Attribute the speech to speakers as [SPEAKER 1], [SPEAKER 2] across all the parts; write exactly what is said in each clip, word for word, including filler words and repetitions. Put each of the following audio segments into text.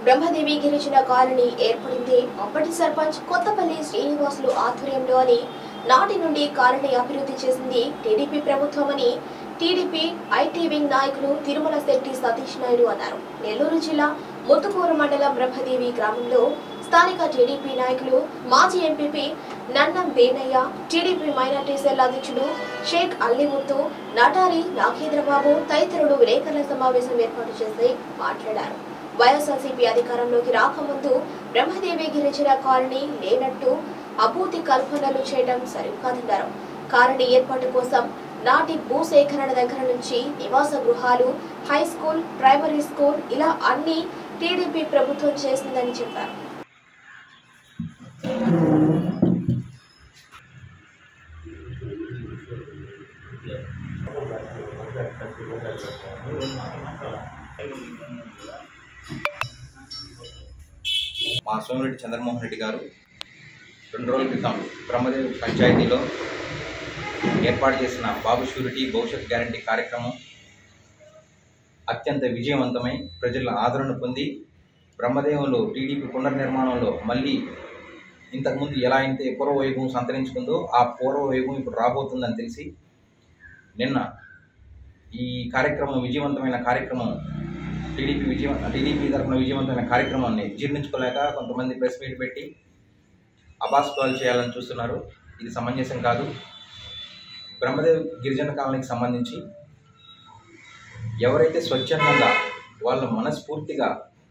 [SPEAKER 1] బ్రహ్మదేవి గిరిజన కాలనీ ఏర్పడింది అప్పటి సర్పంచ్ కొత్తపల్లి శ్రీనివాసులు ఆధ్వర్యంలో అని నాటి నుండి కాలనీ అభివృద్ధి చేసింది టీడీపీ ప్రభుత్వమని టీడీపీ ఐటీ వింగ్ నాయకులు తిరుమల శెట్టి సతీష్ నాయుడు అన్నారు. నెల్లూరు జిల్లా ముత్తుకూరు మండలం బ్రహ్మదేవి గ్రామంలో స్థానిక టీడీపీ నాయకులు మాజీ MPP Nannam Venayya, TDP minority cell అధ్యక్షుడు షేక్ అల్లిముత్తు, నటారి నాగేంద్రబాబు తదితరులు విలేకరుల సమావేశం ఏర్పాటు చేసి మాట్లాడారు. వైఎస్ఆర్సీపీ అధికారంలోకి రాకముందు బ్రహ్మదేవి గిరిజన కాలనీ లేనట్టు అభూతి కల్పనలు చేయడం సరికాదన్నారు. కాలనీ ఏర్పాటు కోసం నాటి భూసేకరణ దగ్గర నుంచి నివాస గృహాలు, హై స్కూల్, ప్రైమరీ స్కూల్ ఇలా అన్ని టీడీపీ ప్రభుత్వం చేసిందని చెప్పారు.
[SPEAKER 2] మా సోమిరెడ్డి చంద్రమోహన్ రెడ్డి గారు రెండు రోజుల క్రితం బ్రహ్మదేవి పంచాయతీలో ఏర్పాటు చేసిన బాబు షూరిటీ భవిష్యత్ గ్యారంటీ కార్యక్రమం అత్యంత విజయవంతమై ప్రజల ఆదరణ పొంది బ్రహ్మదేవులు టీడీపీ పునర్నిర్మాణంలో మళ్ళీ ఇంతకుముందు ఎలా అయితే పూర్వవైభవం సంతరించుకుందో ఆ పూర్వవైభవం ఇప్పుడు రాబోతుందని తెలిసి నిన్న ఈ కార్యక్రమం విజయవంతమైన కార్యక్రమం టీడీపీ విజయ టీడీపీ తరఫున విజయవంతమైన కార్యక్రమాన్ని జీర్ణించుకోలేక కొంతమంది ప్రెస్ మీట్ పెట్టి అబాస్పాలు చేయాలని చూస్తున్నారు. ఇది సమంజసం కాదు. బ్రహ్మదేవ్ గిరిజన కాలనీకి సంబంధించి ఎవరైతే స్వచ్ఛందంగా వాళ్ళ మనస్ఫూర్తిగా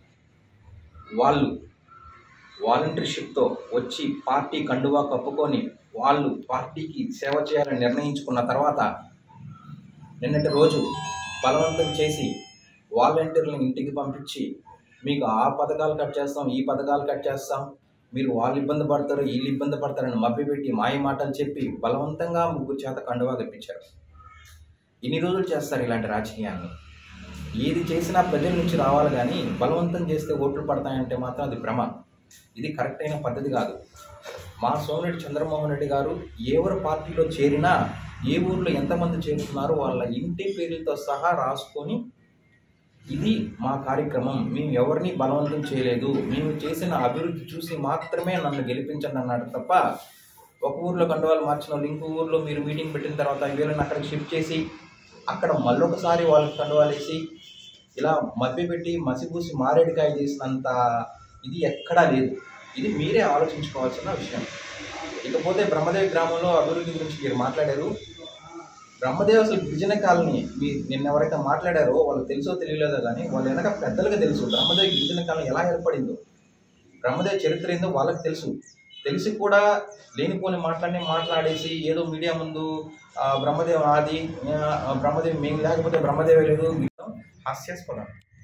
[SPEAKER 2] వాళ్ళు వాలంటీర్షిప్తో వచ్చి పార్టీ కండువా కప్పుకొని వాళ్ళు పార్టీకి సేవ చేయాలని నిర్ణయించుకున్న తర్వాత నిన్నటి రోజు బలవంతం చేసి వాలంటీర్లను ఇంటికి పంపించి మీకు ఆ పథకాలు కట్ చేస్తాం, ఈ పథకాలు కట్ చేస్తాం, మీరు వాళ్ళు ఇబ్బంది పడతారు, వీళ్ళు ఇబ్బంది పడతారని మభ్యపెట్టి మాయ మాటలు చెప్పి బలవంతంగా ముగ్గురు చేత కండువా కప్పించారు. ఇన్ని రోజులు చేస్తారు ఇలాంటి రాజకీయాన్ని. ఏది చేసినా ప్రజల నుంచి రావాలి కానీ బలవంతం చేస్తే ఓట్లు పడతాయంటే మాత్రం అది భ్రమ. ఇది కరెక్ట్ అయిన పద్ధతి కాదు. మా సోమిరెడ్డి చంద్రమోహన్ రెడ్డి గారు ఎవరు పార్టీలో చేరినా ఏ ఊర్లో ఎంతమంది చేరుతున్నారో వాళ్ళ ఇంటి పేర్లతో సహా రాసుకొని ఇది మా కార్యక్రమం, మేము ఎవరిని బలవంతం చేయలేదు, మేము చేసిన అభివృద్ధి చూసి మాత్రమే నన్ను గెలిపించండి అన్నాడు తప్ప ఒక ఊర్లో కండువాలు మార్చిన వాళ్ళు ఇంకో ఊర్లో మీరు మీటింగ్ పెట్టిన తర్వాత వీళ్ళని అక్కడికి షిఫ్ట్ చేసి అక్కడ మళ్ళొకసారి వాళ్ళకి కండువాలు వేసి ఇలా మభ్యపెట్టి మసిపూసి మారేడుకాయ చేసినంత ఇది ఎక్కడా లేదు. ఇది మీరే ఆలోచించుకోవాల్సిన విషయం. ఇకపోతే బ్రహ్మదేవి గ్రామంలో అభివృద్ధి గురించి మీరు మాట్లాడారు. బ్రహ్మదేవి అసలు గిరిజన కాలనీ మీ నిన్న ఎవరైతే మాట్లాడారో వాళ్ళు తెలుసో తెలియలేదో కానీ వాళ్ళు వెనక పెద్దలుగా తెలుసు బ్రహ్మదేవి గిరిజన కాలనీ ఎలా ఏర్పడిందో, బ్రహ్మదేవి చరిత్ర ఏందో వాళ్ళకి తెలుసు. తెలిసి కూడా లేనిపోని మాట్లాడి మాట్లాడేసి ఏదో మీడియా ముందు బ్రహ్మదేవి ఆది బ్రహ్మదేవి మేము లేకపోతే బ్రహ్మదేవి లేదు హాస్యాస్పదం.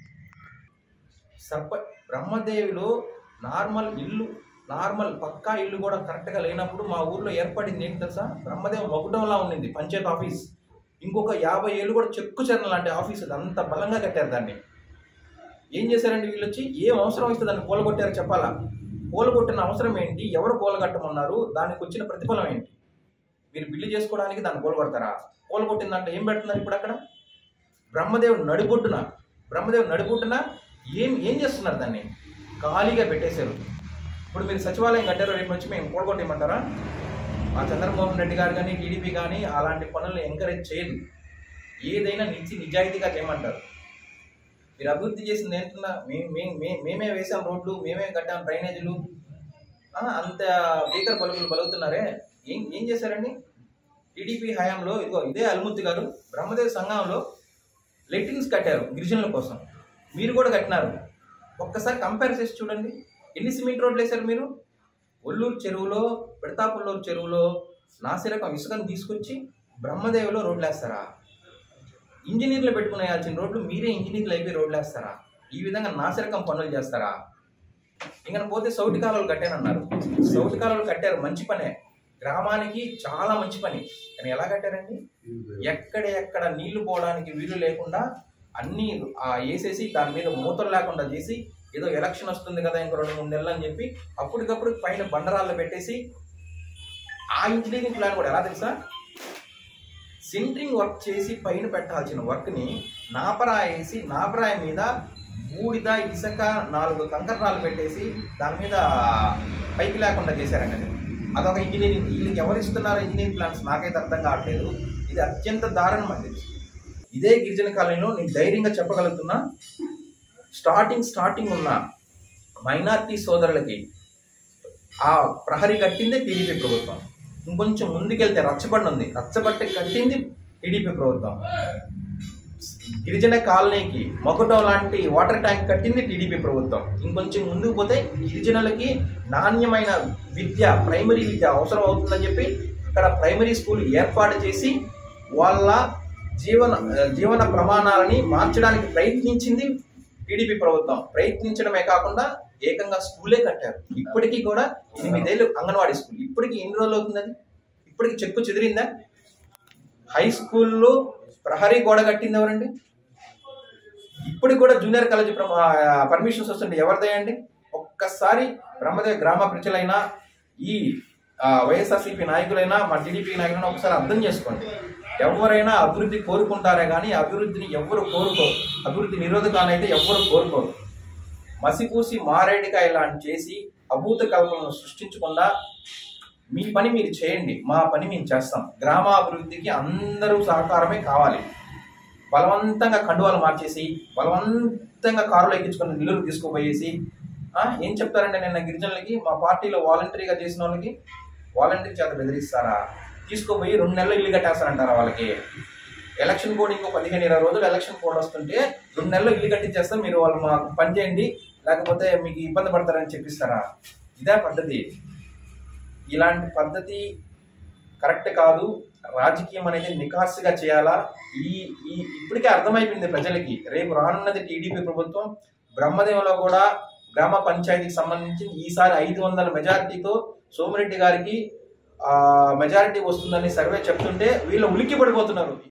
[SPEAKER 2] సర్ప బ్రహ్మదేవిలో నార్మల్ ఇల్లు నార్మల్ పక్కా ఇల్లు కూడా కరెక్ట్గా లేనప్పుడు మా ఊర్లో ఏర్పడింది ఏంటి తెలుసా? బ్రహ్మదేవి మొగుడంలా ఉండింది పంచాయత్ ఆఫీస్. ఇంకొక యాభై ఏళ్ళు కూడా చెక్కు చెరణ లాంటి ఆఫీస్ అది, అంత బలంగా కట్టారు దాన్ని. ఏం చేశారండి వీళ్ళు వచ్చి? ఏం అవసరం వస్తే దాన్ని కూలగొట్టారు చెప్పాలా? కూలగొట్టిన అవసరం ఏంటి? ఎవరు కూలగట్టమన్నారు? దానికి వచ్చిన ప్రతిఫలం ఏంటి? మీరు బిల్లు చేసుకోవడానికి దాన్ని కూలగొడతారా? కూలగొట్టిన దాంట్లో ఏం పెడుతున్నారు ఇప్పుడు అక్కడ? బ్రహ్మదేవుడు నడిబొడ్డున బ్రహ్మదేవుడు నడిబొడ్డున ఏం ఏం చేస్తున్నారు? దాన్ని ఖాళీగా పెట్టేశారు. ఇప్పుడు మీరు సచివాలయం కట్టారు, రేపు వచ్చి మేము కూడగొట్టేయమంటారా? మా చంద్రమోహన్ రెడ్డి గారు కానీ టీడీపీ కానీ అలాంటి పనులను ఎంకరేజ్ చేయదు. ఏదైనా నిజ నిజాయితీగా చేయమంటారు. మీరు అభివృద్ధి చేసింది ఏంటన్నా మే మే మేమే వేసాం రోడ్లు, మేమే కట్టాం డ్రైనేజీలు, అంత బీకర్ పలుకులు పలుకుతున్నారే. ఏం ఏం చేశారండి టీడీపీ హయాంలో? ఇదిగో ఇదే అల్ముత్తి గారు బ్రహ్మదేవి సంఘంలో లెట్రిన్స్ కట్టారు గిరిజనుల కోసం. మీరు కూడా కట్టినారు. ఒక్కసారి కంపేర్ చేసి చూడండి. ఎన్ని సిమెంట్ రోడ్లు వేశారు మీరు? ఒల్లూరు చెరువులో, పెడతాపుల్లూరు చెరువులో నాసిరకం ఇసుకను తీసుకొచ్చి బ్రహ్మదేవిలో రోడ్లు వేస్తారా? ఇంజనీర్లు పెట్టుకుని వేయాల్సిన రోడ్లు మీరే ఇంజనీర్లు అయిపోయి రోడ్లు వేస్తారా? ఈ విధంగా నాసిరకం పనులు చేస్తారా? ఇంకా పోతే సౌటి కాలువలు కట్టారన్నారు. సౌటి కాలువలు కట్టారు, మంచి పనే, గ్రామానికి చాలా మంచి పని. కానీ ఎలా కట్టారండి? ఎక్కడ ఎక్కడ నీళ్లు పోవడానికి వీలు లేకుండా అన్నీ వేసేసి దాని మీద మూతలు లేకుండా చేసి ఏదో ఎలక్షన్ వస్తుంది కదా ఇంకో రెండు మూడు నెలలు అని చెప్పి అప్పటికప్పుడు పైన బండరాళ్ళు పెట్టేసి ఆ ఇంజనీరింగ్ ప్లాన్ కూడా ఎలా తెలుసా? సెంట్రింగ్ వర్క్ చేసి పైన పెట్టాల్సిన వర్క్ని నాపరాయి వేసి నాపరాయి మీద బూడిద ఇసుక నాలుగు కంకర్రాలు పెట్టేసి దాని మీద పైకి లేకుండా చేశారండి. అదొక ఇంజనీరింగ్. వీళ్ళకి ఎవరు ఇస్తున్నారు ఇంజనీరింగ్ ప్లాన్స్ నాకైతే అర్థం కావట్లేదు. ఇది అత్యంత దారుణం అండి. ఇదే గిరిజన కాలనీలో నేను ధైర్యంగా చెప్పగలుగుతున్నా, స్టార్టింగ్ స్టార్టింగ్ ఉన్న మైనార్టీ సోదరులకి ఆ ప్రహరీ కట్టిందే టీడీపీ ప్రభుత్వం. ఇంకొంచెం ముందుకెళ్తే రచ్చబండి ఉంది, రచ్చబట్టి కట్టింది టీడీపీ ప్రభుత్వం. గిరిజన కాలనీకి మొగటం లాంటి వాటర్ ట్యాంక్ కట్టింది టీడీపీ ప్రభుత్వం. ఇంకొంచెం ముందుకు పోతే గిరిజనులకి నాణ్యమైన విద్య, ప్రైమరీ విద్య అవసరం అవుతుందని చెప్పి ఇక్కడ ప్రైమరీ స్కూల్ ఏర్పాటు చేసి వాళ్ళ జీవన జీవన ప్రమాణాలని మార్చడానికి ప్రయత్నించింది టీడీపీ ప్రభుత్వం. ప్రయత్నించడమే కాకుండా ఏకంగా స్కూలే కట్టారు. ఇప్పటికీ కూడా ఎనిమిదేళ్ళు అంగన్వాడీ స్కూల్. ఇప్పటికి ఎన్ని రోజులు అవుతుందని ఇప్పటికి చెక్కు చెదిరిందా? హై స్కూల్లో ప్రహరీ గోడ కట్టింది ఎవరండి? ఇప్పటికి కూడా జూనియర్ కాలేజీ పర్మిషన్స్ వస్తుంటే ఎవరిదయండి? ఒక్కసారి బ్రహ్మదేవ్ గ్రామ ప్రజలైనా ఈ వైఎస్ఆర్సీపీ నాయకులైనా మా టీడీపీ నాయకులైనా ఒకసారి అర్థం చేసుకోండి. ఎవరైనా అభివృద్ధి కోరుకుంటారే కానీ అభివృద్ధిని ఎవరు కోరుకోరు. అభివృద్ధి నిరోధకాన్ని అయితే ఎవరు కోరుకోరు. మసిపూసి మారేడికాయ లాంటి చేసి అభూత కల్పనను సృష్టించకుండా మీ పని మీరు చేయండి, మా పని మేము చేస్తాం. గ్రామాభివృద్ధికి అందరూ సహకారమే కావాలి. బలవంతంగా కండువాలు మార్చేసి బలవంతంగా కారులో ఎక్కించుకుని నిలువురు తీసుకుపోయేసి ఏం చెప్తారంటే నిన్న గిరిజనులకి మా పార్టీలో వాలంటరీగా చేసిన వాళ్ళకి వాలంటరీ చేత బెదిరిస్తారా? తీసుకుపోయి రెండు నెలలు ఇల్లు కట్టేస్తారంటారా వాళ్ళకి? ఎలక్షన్ కోడ్ ఇంకో పదిహేను ఇరవై రోజులు ఎలక్షన్ కోడ్ వస్తుంటే రెండు నెలలు ఇల్లు కట్టించేస్తాం, మీరు వాళ్ళు మాకు పని చేయండి లేకపోతే మీకు ఇబ్బంది పడతారని చెప్పిస్తారా? ఇదే పద్ధతి. ఇలాంటి పద్ధతి కరెక్ట్ కాదు. రాజకీయం అనేది నికార్సుగా చేయాలా. ఈ ఈ ఇప్పటికే అర్థమైపోయింది ప్రజలకి. రేపు రానున్నది టీడీపీ ప్రభుత్వం. బ్రహ్మదేవంలో కూడా గ్రామ పంచాయతీకి సంబంధించి ఈసారి ఐదు వందల మెజారిటీతో సోమిరెడ్డి గారికి మెజారిటీ వస్తుందని సర్వే చెప్తుంటే వీళ్ళు ఉలిక్కి పడిపోతున్నారు.